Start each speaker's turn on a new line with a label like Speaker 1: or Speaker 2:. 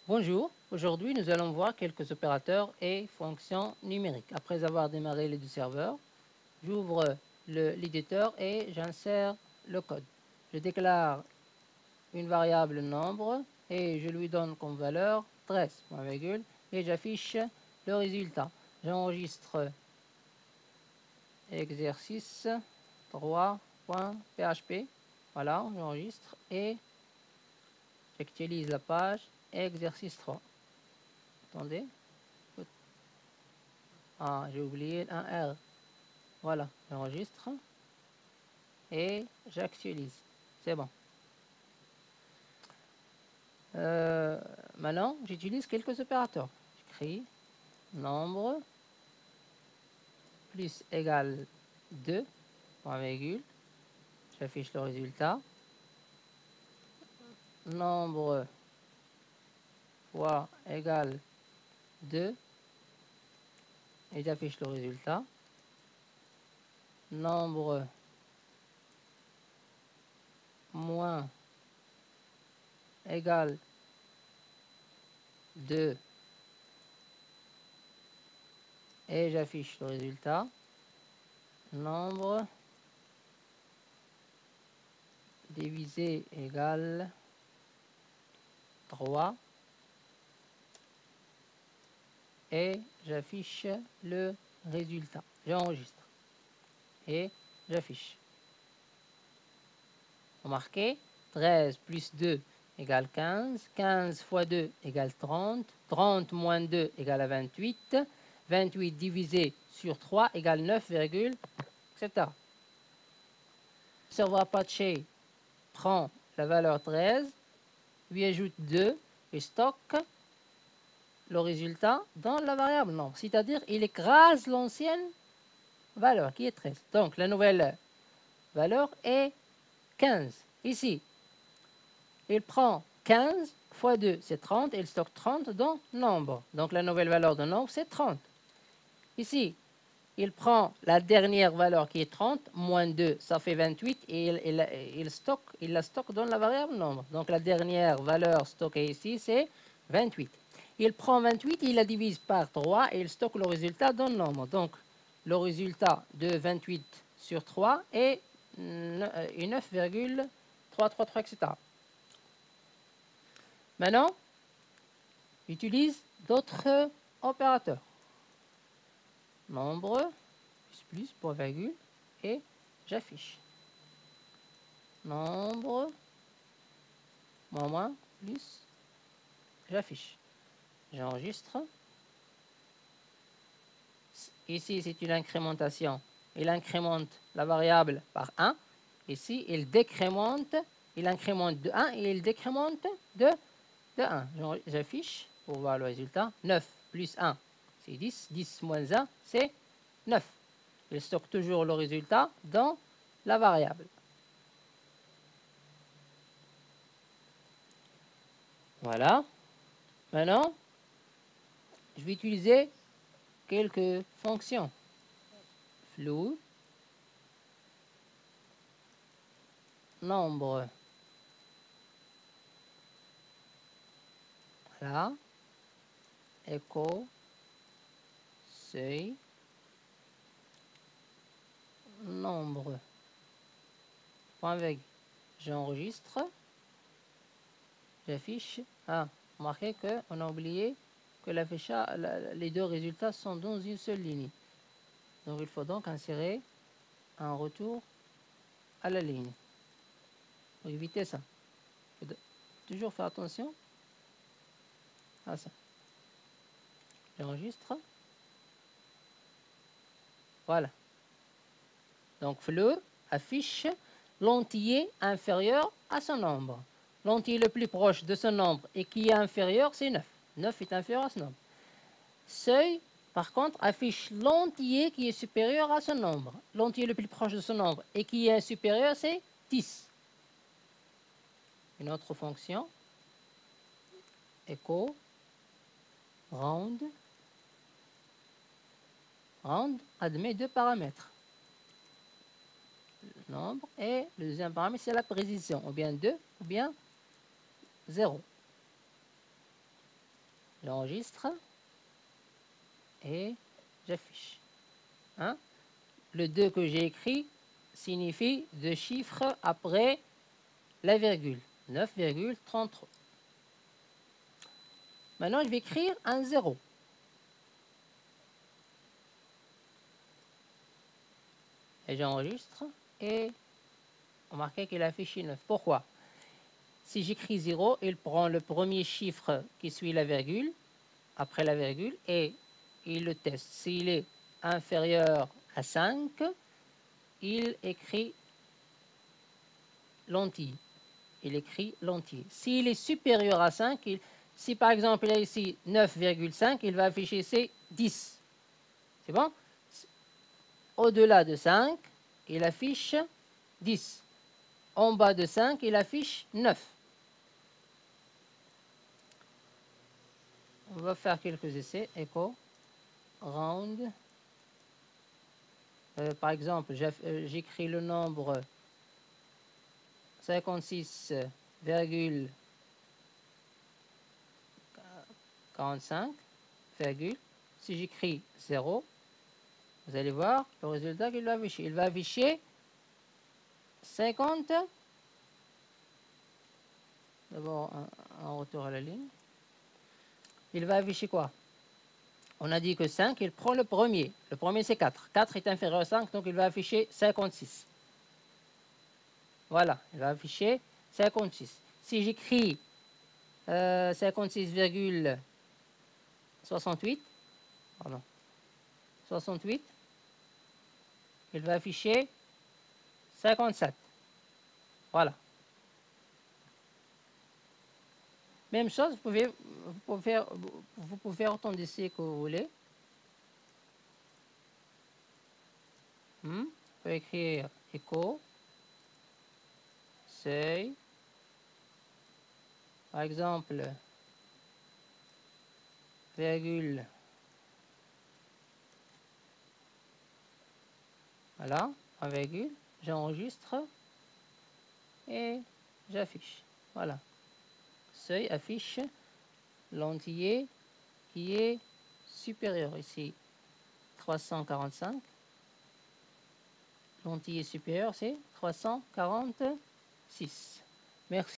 Speaker 1: Bonjour, aujourd'hui nous allons voir quelques opérateurs et fonctions numériques. Après avoir démarré les deux serveurs, j'ouvre l'éditeur et j'insère le code. Je déclare une variable nombre et je lui donne comme valeur 13, point virgule, et j'affiche le résultat. J'enregistre exercice 3.php. Voilà, j'enregistre et j'actualise la page exercice 3. Attendez. Ah, j'ai oublié un R. Voilà, j'enregistre et j'actualise. C'est bon. Maintenant, j'utilise quelques opérateurs. J'écris nombre plus égale 2, point virgule. J'affiche le résultat. Nombre fois égale 2 et j'affiche le résultat. Nombre moins égale 2 et j'affiche le résultat. Nombre divisé égale 3 et j'affiche le résultat. J'enregistre et j'affiche. Remarquez, 13 plus 2 égale 15, 15 fois 2 égale 30, 30 moins 2 égale 28, 28 divisé sur 3 égale 9, etc. Le serveur Apache prend la valeur 13, lui ajoute 2 et stocke le résultat dans la variable nombre. C'est-à-dire, il écrase l'ancienne valeur qui est 13. Donc, la nouvelle valeur est 15. Ici, il prend 15 fois 2, c'est 30, et il stocke 30 dans nombre. Donc, la nouvelle valeur de nombre, c'est 30. Ici, il prend la dernière valeur qui est 30, moins 2, ça fait 28, et il la stocke dans la variable nombre. Donc, la dernière valeur stockée ici, c'est 28. Il prend 28, il la divise par 3, et il stocke le résultat dans le nombre. Donc, le résultat de 28 sur 3 est 9,333, etc. Maintenant, j'utilise d'autres opérateurs. Nombre, plus, point virgule, et j'affiche. Nombre, moins, plus, j'affiche. J'enregistre. Ici, c'est une incrémentation. Il incrémente la variable par 1. Ici, il décrémente, il incrémente de 1 et il décrémente de 1. J'affiche pour voir le résultat. 9 plus 1, c'est 10. 10 moins 1, c'est 9. Il stocke toujours le résultat dans la variable. Voilà. Maintenant, je vais utiliser quelques fonctions. Float, nombre. Voilà. Echo, seuil, nombre. Point avec. J'enregistre. J'affiche. Ah, remarquez qu'on a oublié que les deux résultats sont dans une seule ligne. Donc, il faut donc insérer un retour à la ligne. Pour éviter ça. Il faut toujours faire attention à ça. J'enregistre. Voilà. Donc, float affiche l'entier inférieur à son nombre. L'entier le plus proche de ce nombre et qui est inférieur, c'est 9. 9 est inférieur à ce nombre. Seuil, par contre, affiche l'entier qui est supérieur à ce nombre. L'entier le plus proche de ce nombre et qui est supérieur, c'est 10. Une autre fonction, echo, round. Round admet deux paramètres. Le nombre et le deuxième paramètre, c'est la précision, ou bien 2 ou bien 0. J'enregistre et j'affiche. Hein? Le 2 que j'ai écrit signifie 2 chiffres après la virgule. 9,33. Maintenant, je vais écrire un 0. Et j'enregistre et remarquez qu'il affiche 9. Pourquoi? Si j'écris 0, il prend le premier chiffre qui suit la virgule, après la virgule, et il le teste. S'il est inférieur à 5, il écrit l'entier. Il écrit l'entier. S'il est supérieur à 5, si par exemple il a ici 9,5, il va afficher ici 10. C'est bon? Au-delà de 5, il affiche 10. En bas de 5, il affiche 9. On va faire quelques essais. Echo, round. Par exemple, j'écris le nombre 56,45, si j'écris 0, vous allez voir le résultat qu'il va afficher. Il va afficher 50. D'abord, un retour à la ligne. Il va afficher quoi? On a dit que 5, il prend le premier. Le premier, c'est 4. 4 est inférieur à 5, donc il va afficher 56. Voilà, il va afficher 56. Si j'écris 56,68, pardon, 68, il va afficher 57. Voilà. Même chose, vous pouvez faire autant d'essais que vous voulez. Vous pouvez écrire écho, seuil, par exemple, virgule, voilà, un virgule, j'enregistre et j'affiche. Voilà. Seuil affiche l'entier qui est supérieur. Ici, 345. L'entier supérieur, c'est 346. Merci.